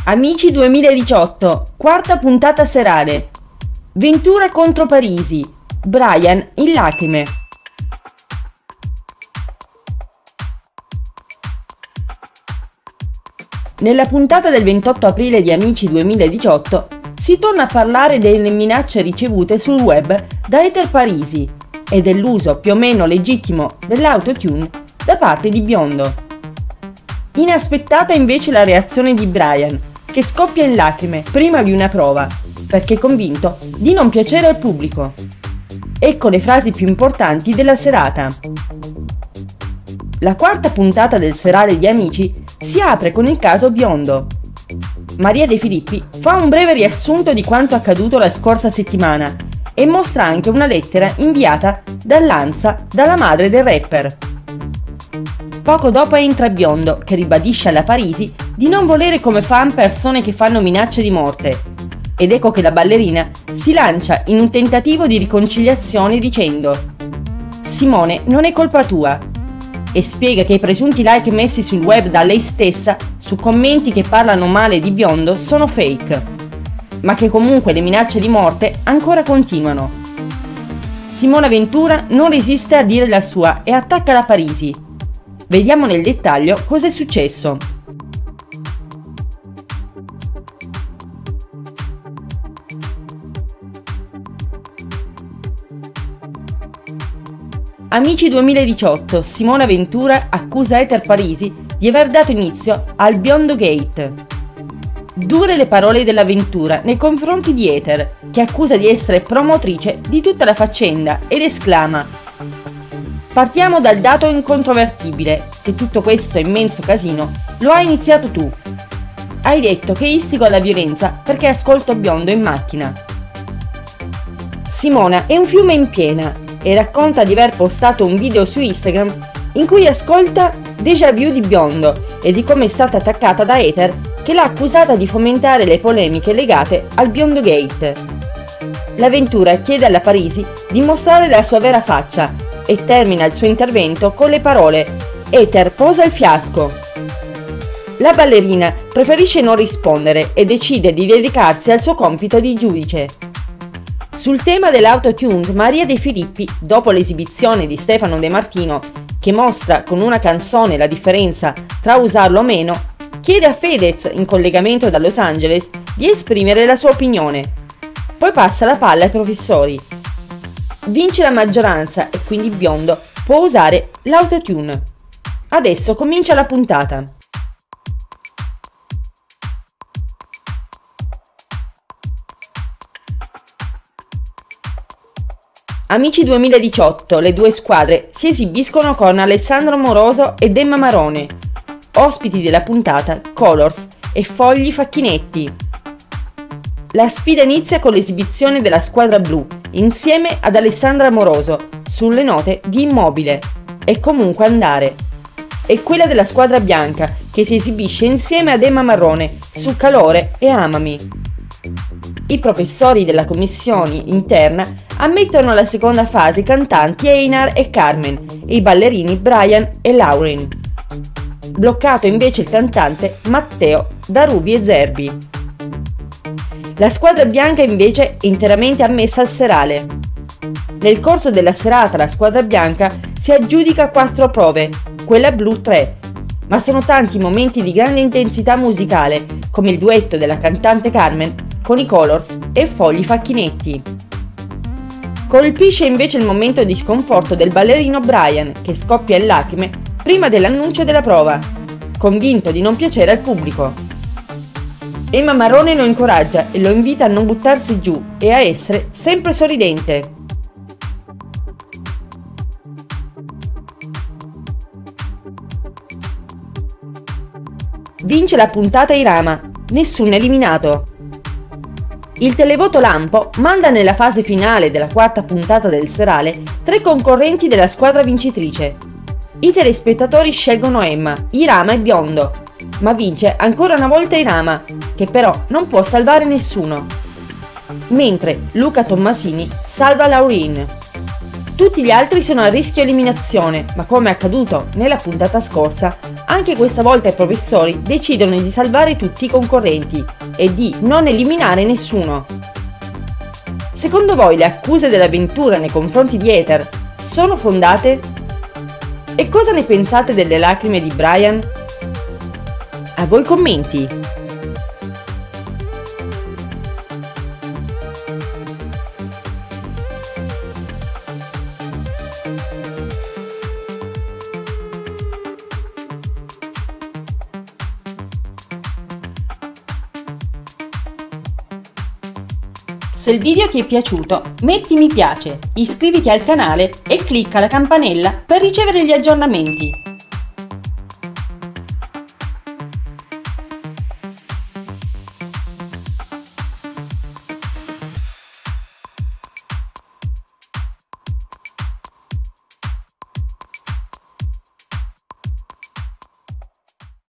Amici 2018, quarta puntata serale. Ventura contro Parisi. Brian in lacrime. Nella puntata del 28 aprile di Amici 2018 si torna a parlare delle minacce ricevute sul web da Heather Parisi e dell'uso più o meno legittimo dell'autotune da parte di Biondo. Inaspettata invece la reazione di Brian, che scoppia in lacrime prima di una prova, perché è convinto di non piacere al pubblico. Ecco le frasi più importanti della serata. La quarta puntata del serale di Amici si apre con il caso Biondo. Maria De Filippi fa un breve riassunto di quanto accaduto la scorsa settimana e mostra anche una lettera inviata dall'ANSA dalla madre del rapper. Poco dopo entra Biondo, che ribadisce alla Parisi di non volere come fan persone che fanno minacce di morte. Ed ecco che la ballerina si lancia in un tentativo di riconciliazione dicendo: Simone, non è colpa tua. E spiega che i presunti like messi sul web da lei stessa su commenti che parlano male di Biondo sono fake, ma che comunque le minacce di morte ancora continuano. Simona Ventura non resiste a dire la sua e attacca la Parisi. Vediamo nel dettaglio cosa è successo. Amici 2018, Simona Ventura accusa Heather Parisi di aver dato inizio al Biondo Gate. Dure le parole della Ventura nei confronti di Heather, che accusa di essere promotrice di tutta la faccenda ed esclama: partiamo dal dato incontrovertibile, che tutto questo immenso casino lo hai iniziato tu. Hai detto che istigo alla violenza perché ascolto Biondo in macchina. Simona è un fiume in piena e racconta di aver postato un video su Instagram in cui ascolta Déjà Vu di Biondo e di come è stata attaccata da Heather, che l'ha accusata di fomentare le polemiche legate al Biondo Gate. La Ventura chiede alla Parisi di mostrare la sua vera faccia e termina il suo intervento con le parole: Heather, posa il fiasco. La ballerina preferisce non rispondere e decide di dedicarsi al suo compito di giudice. Sul tema dell'autotune, Maria De Filippi, dopo l'esibizione di Stefano De Martino, che mostra con una canzone la differenza tra usarlo o meno, chiede a Fedez, in collegamento da Los Angeles, di esprimere la sua opinione. Poi passa la palla ai professori. Vince la maggioranza e quindi Biondo può usare l'autotune. Adesso comincia la puntata. Amici 2018, le due squadre si esibiscono con Alessandro Moroso ed Emma Marrone. Ospiti della puntata Colors e Fogli Facchinetti. La sfida inizia con l'esibizione della squadra blu insieme ad Alessandra Moroso sulle note di Immobile e Comunque Andare, e quella della squadra bianca che si esibisce insieme ad Emma Marrone su Calore e Amami. I professori della commissione interna ammettono alla seconda fase i cantanti Einar e Carmen e i ballerini Brian e Lauren. Bloccato invece il cantante Matteo da Ruby e Zerbi. La squadra bianca invece è interamente ammessa al serale. Nel corso della serata la squadra bianca si aggiudica 4 prove, quella blu 3, ma sono tanti i momenti di grande intensità musicale, come il duetto della cantante Carmen con i Colors e Fogli Facchinetti. Colpisce invece il momento di sconforto del ballerino Brian, che scoppia in lacrime prima dell'annuncio della prova, convinto di non piacere al pubblico. Emma Marrone lo incoraggia e lo invita a non buttarsi giù e a essere sempre sorridente. Vince la puntata Irama, nessun eliminato. Il televoto Lampo manda nella fase finale della quarta puntata del serale 3 concorrenti della squadra vincitrice. I telespettatori scelgono Emma, Irama e Biondo, ma vince ancora una volta Irama, che però non può salvare nessuno. Mentre Luca Tommasini salva Lauren. Tutti gli altri sono a rischio eliminazione, ma come accaduto nella puntata scorsa, Anche questa volta i professori decidono di salvare tutti i concorrenti e di non eliminare nessuno. Secondo voi le accuse dell'avventura nei confronti di Ether sono fondate? E cosa ne pensate delle lacrime di Brian? A voi commenti! Se il video ti è piaciuto, metti mi piace, iscriviti al canale e clicca la campanella per ricevere gli aggiornamenti.